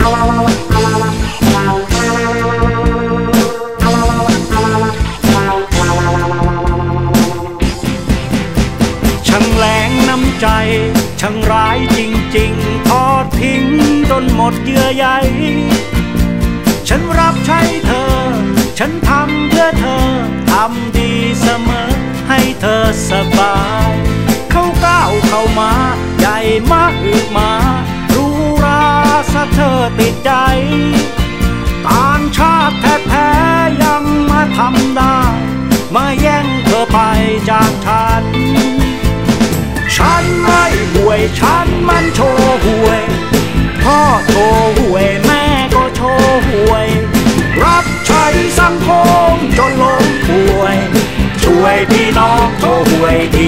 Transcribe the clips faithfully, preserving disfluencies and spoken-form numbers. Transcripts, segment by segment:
ช่างแรงน้ำใจช่างร้ายจริงๆทอดทิ้งจนหมดเยื่อใยฉันรับใช้เธอฉันทำเพื่อเธอทำดีเสมอให้เธอสบายเขาก้าวเข้ามาใหญ่มาอึมารู้ราซะเธอติดใจต่างชาติแท้ๆยังมาทำได้มาแย่งเธอไปจากฉันฉันไม่ห่วยฉันมันโชว์ห่วยพ่อโชว์ห่วยแม่ก็โชว์ห่วยรับใช้สังคมจนล้มป่วยช่วยพี่น้องโชว์ห่วยที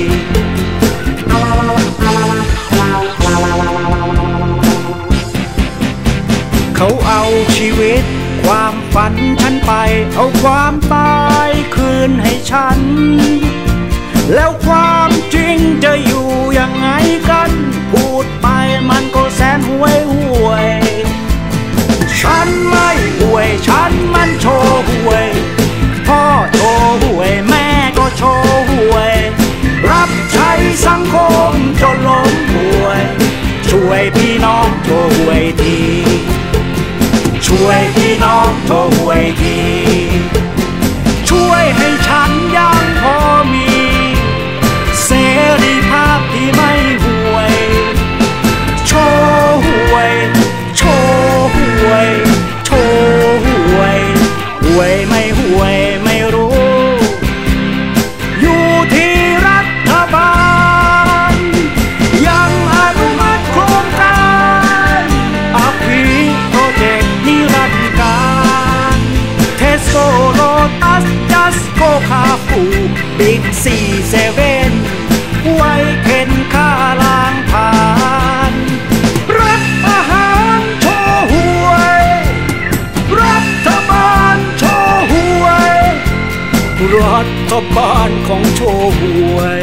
เขาเอาชีวิตความฝันฉันไปเอาความตายคืนให้ฉันแล้วความจริงจะอยู่ยังไงกันพูดไปมันก็แสนห่วยห่วยฉันไม่ห่วยฉันมันโชว์ห่วยพ่อโชว์ห่วยแม่ก็โชว์ห่วยรับใช้สังคมจนล้มป่วยช่วยพี่น้องโชว์ห่วยทีช่วยพี่น้องโชว์ห่วยทีช่วยให้ฉันยังพอมีเสรีภาพที่ไม่ห่วยโชว์ห่วยโชว์ห่วยโชว์ห่วยห่วยไม่ห่วยไม่รู้อยู่ที่รัฐบาลยังอนุมัติโครงการอภิโปรเจกต์นิรันดร์การเทสโก้โลตัสจัสโกคาฟูบิ๊กซีเซเว่นไว้เข็นค่าล้างผ่านรัฐอาหารโชว์หวยรัฐบาลโชว์หวยรัฐบาลของโชว์หวย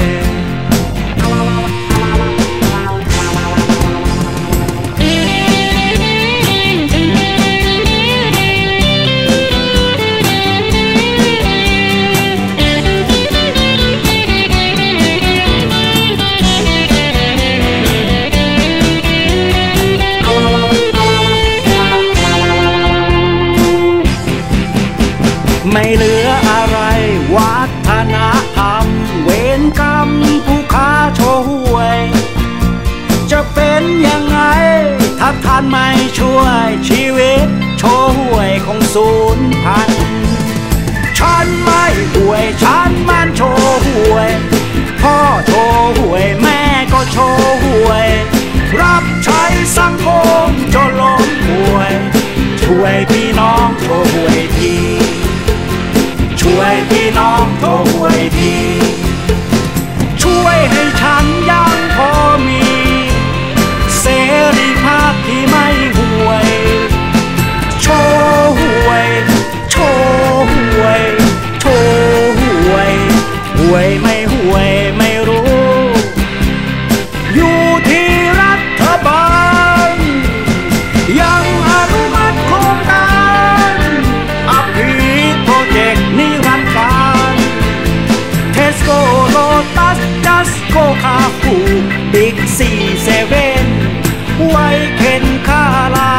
ไม่เหลืออะไรวัฒนธรรมเวรกรรมผู้ค้าโชว์หวยจะเป็นยังไงถ้าท่านไม่ช่วยชีวิตโชว์หวยของศูนย์พันฉันไม่ห่วยฉันมันโชว์หวยพ่อโชว์หวยแม่ก็โชว์หวยรับใช้สังคมจนล้มป่วยช่วยพี่น้องโชว์หวยทีช่วยพี่น้องโชว์หวยทีช่วยให้ฉันยังพอมีเสรีภาพที่ไม่ห่วยโชว์หวยโชว์หวยโชว์หวยหวยไม่ห่วยไม่รู้อยู่ที่รัฐบาลยังอนุมัติโครงการอภิโปรเจกต์นิรันดร์การเทสโก้โลตัสจัสโกคาฟูบิ๊กซีเซเว่นไว้เข็นค่าลา